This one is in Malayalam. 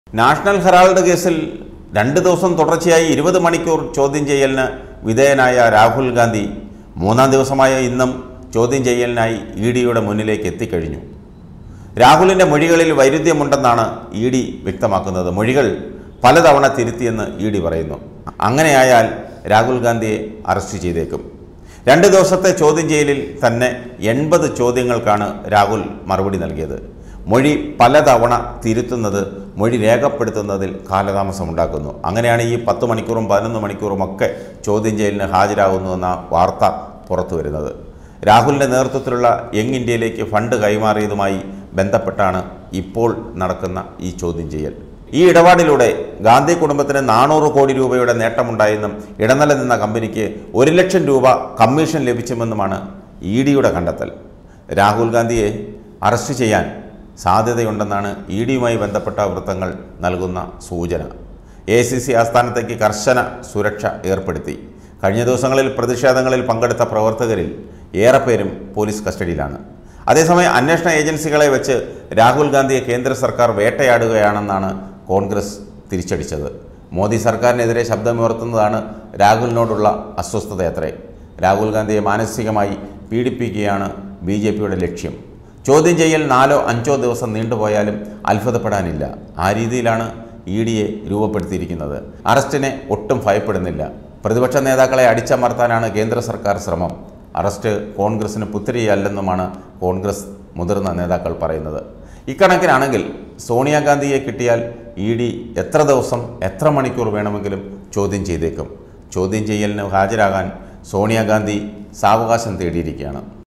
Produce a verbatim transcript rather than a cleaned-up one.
നാഷണൽ ഹെറാൾഡ് കേസിൽ രണ്ട് ദിവസം തുടർച്ചയായി ഇരുപത് മണിക്കൂർ ചോദ്യം ചെയ്യലിന് വിധേയനായ രാഹുൽ ഗാന്ധി മൂന്നാം ദിവസമായ ഇന്നും ചോദ്യം ചെയ്യലിനായി ഇ ഡിയുടെ മുന്നിലേക്ക് എത്തിക്കഴിഞ്ഞു. രാഹുലിൻ്റെ മൊഴികളിൽ വൈരുദ്ധ്യമുണ്ടെന്നാണ് ഇ ഡി വ്യക്തമാക്കുന്നത്. മൊഴികൾ പലതവണ തിരുത്തിയെന്ന് ഇ ഡി പറയുന്നു. അങ്ങനെയായാൽ രാഹുൽ ഗാന്ധിയെ അറസ്റ്റ് ചെയ്തേക്കും. രണ്ട് ദിവസത്തെ ചോദ്യം ചെയ്യലിൽ തന്നെ എൺപത് ചോദ്യങ്ങൾക്കാണ് രാഹുൽ മറുപടി നൽകിയത്. മൊഴി പലതവണ തിരുത്തുന്നത് മൊഴി രേഖപ്പെടുത്തുന്നതിൽ കാലതാമസമുണ്ടാക്കുന്നു. അങ്ങനെയാണ് ഈ പത്ത് മണിക്കൂറും പതിനൊന്ന് മണിക്കൂറുമൊക്കെ ചോദ്യം ചെയ്യലിന് ഹാജരാകുന്നുവെന്ന വാർത്ത പുറത്തു വരുന്നത്. രാഹുലിൻ്റെ നേതൃത്വത്തിലുള്ള യങ് ഇന്ത്യയിലേക്ക് ഫണ്ട് കൈമാറിയതുമായി ബന്ധപ്പെട്ടാണ് ഇപ്പോൾ നടക്കുന്ന ഈ ചോദ്യം ചെയ്യൽ. ഈ ഇടപാടിലൂടെ ഗാന്ധി കുടുംബത്തിന് നാനൂറ് കോടി രൂപയുടെ നേട്ടമുണ്ടായെന്നും ഇടനില നിന്ന കമ്പനിക്ക് ഒരു ലക്ഷം രൂപ കമ്മീഷൻ ലഭിച്ചുമെന്നുമാണ് ഇ ഡിയുടെ കണ്ടെത്തൽ. രാഹുൽ ഗാന്ധിയെ അറസ്റ്റ് ചെയ്യാൻ സാധ്യതയുണ്ടെന്നാണ് ഇ ഡിയുമായി ബന്ധപ്പെട്ട വൃത്തങ്ങൾ നൽകുന്ന സൂചന. എ ഐ സി സി ആസ്ഥാനത്തേക്ക് കർശന സുരക്ഷ ഏർപ്പെടുത്തി. കഴിഞ്ഞ ദിവസങ്ങളിൽ പ്രതിഷേധങ്ങളിൽ പങ്കെടുത്ത പ്രവർത്തകരിൽ ഏറെപ്പേരും പോലീസ് കസ്റ്റഡിയിലാണ്. അതേസമയം അന്വേഷണ ഏജൻസികളെ വെച്ച് രാഹുൽ ഗാന്ധിയെ കേന്ദ്ര സർക്കാർ വേട്ടയാടുകയാണെന്നാണ് കോൺഗ്രസ് തിരിച്ചടിച്ചത്. മോദി സർക്കാരിനെതിരെ ശബ്ദമുയർത്തുന്നതാണ് രാഹുലിനോടുള്ള അസ്വസ്ഥതയത്രേ. രാഹുൽ ഗാന്ധിയെ മാനസികമായി പീഡിപ്പിക്കുകയാണ് ബി ജെ പിയുടെ ലക്ഷ്യം. ചോദ്യം ചെയ്യൽ നാലോ അഞ്ചോ ദിവസം നീണ്ടുപോയാലും അത്ഭുതപ്പെടാനില്ല. ആ രീതിയിലാണ് ഇ ഡിയെ രൂപപ്പെടുത്തിയിരിക്കുന്നത്. അറസ്റ്റിനെ ഒട്ടും ഭയപ്പെടുന്നില്ല. പ്രതിപക്ഷ നേതാക്കളെ അടിച്ചമർത്താനാണ് കേന്ദ്ര സർക്കാർ ശ്രമം. അറസ്റ്റ് കോൺഗ്രസിന് പുത്തിരിയല്ലെന്നുമാണ് കോൺഗ്രസ് മുതിർന്ന നേതാക്കൾ പറയുന്നത്. ഇക്കണക്കിനാണെങ്കിൽ സോണിയാഗാന്ധിയെ കിട്ടിയാൽ ഇ ഡി എത്ര ദിവസം എത്ര മണിക്കൂർ വേണമെങ്കിലും ചോദ്യം ചെയ്തേക്കും. ചോദ്യം ചെയ്യലിന് ഹാജരാകാൻ സോണിയാഗാന്ധി സാവകാശം തേടിയിരിക്കുകയാണ്.